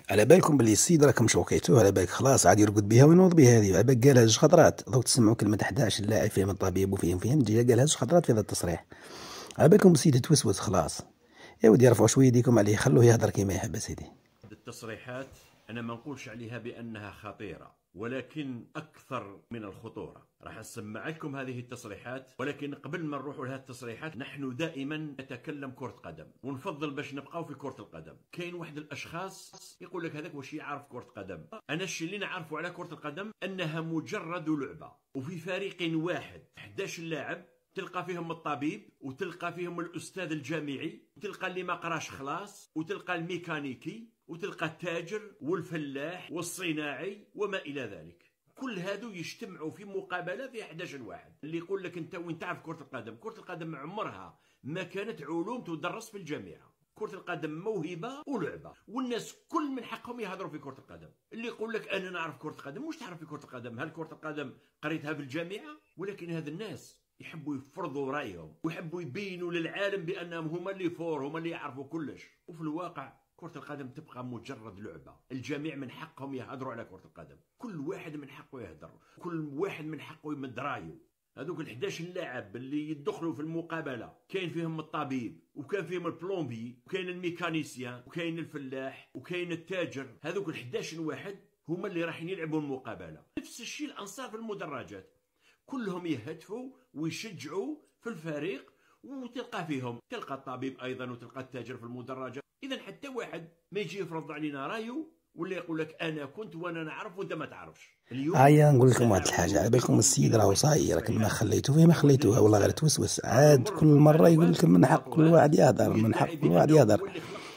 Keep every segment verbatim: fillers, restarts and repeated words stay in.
على بالكم باللي السيد راكم شوكيتوه، على بالك خلاص عاد يرقد بها وينوض بها هذه، على بالك قالها زوج خطرات، دوك تسمعوا كلمة حداش اللاعب فيهم الطبيب وفيهم فيهم جا قالها زوج خطرات في هذا التصريح. على بالكم السيد توسوس خلاص. يا ودي رفعوا شوية يديكم عليه، خلوه يهضر كيما يحب سيدي. التصريحات أنا ما نقولش عليها بأنها خطيرة، ولكن أكثر من الخطورة. راح نسمع لكم هذه التصريحات، ولكن قبل ما نروحوا لهذه التصريحات نحن دائما نتكلم كرة قدم، ونفضل باش نبقاو في كرة القدم. كاين واحد الأشخاص يقول لك هذاك واش يعرف كرة قدم. أنا الشيء اللي نعرفه على كرة القدم أنها مجرد لعبة، وفي فريق واحد أحد عشر لاعب، تلقى فيهم الطبيب، وتلقى فيهم الأستاذ الجامعي، وتلقى اللي ما قراش خلاص، وتلقى الميكانيكي، وتلقى التاجر والفلاح والصناعي وما إلى ذلك. كل هذو يجتمعوا في مقابلة في أحد عشر واحد. اللي يقول لك أنت وين تعرف كرة القدم؟ كرة القدم عمرها ما كانت علوم تدرس في الجامعة. كرة القدم موهبة ولعبة، والناس كل من حقهم يهضروا في كرة القدم. اللي يقول لك أنا نعرف كرة القدم، مش تعرف في كرة القدم. هل كرة القدم قريتها في الجامعة؟ ولكن هذا الناس يحبوا يفرضوا رأيهم، ويحبوا يبينوا للعالم بأنهم هما اللي فور، هما اللي يعرفوا كلش. وفي الواقع كرة القدم تبقى مجرد لعبة. الجميع من حقهم يهضروا على كرة القدم، كل واحد من حقه يهضر، كل واحد من حقه يمد رايه. هذوك ال أحد عشر لاعب اللي يدخلوا في المقابلة، كاين فيهم الطبيب، وكان فيهم البلومبي، وكاين الميكانيسيان، وكاين الفلاح، وكاين التاجر. هذوك ال أحد عشر واحد هما اللي راح يلعبوا المقابلة. نفس الشيء الأنصار في المدرجات، كلهم يهتفوا ويشجعوا في الفريق، وتلقى فيهم تلقى الطبيب ايضا، وتلقى التاجر في المدرجه. اذا حتى واحد ما يجي يفرض علينا رايه، ولا يقول لك انا كنت وانا نعرف وانت ما تعرفش. اليوم هيا نقول لكم واحد الحاجة، على بالكم السيد راهو صاير، راكم ما خليتوه فيه ما خليتوها، والله غير توسوس عاد كل مرة يقول لكم من حق كل واحد يهضر، من حق كل واحد يهضر.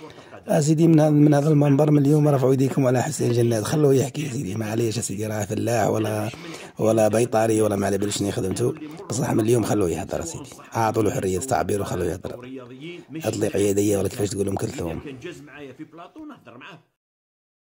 اسيدي من هذا من هذا المنبر من اليوم رفعوا يديكم على حسين جناد، خلوه يحكي يا سيدي، معليش يا سيدي راه فلاح ولا ولا بيطاري ولا ما على بالي شنو خدمته، بصح من اليوم خلوه يهضر سيدي، اعطوا له حرية التعبير وخلوه يهضر. اطلق يديه ولا كيفاش تقول لهم كلثوم. كان جاز معايا في بلاطو نهضر معاه،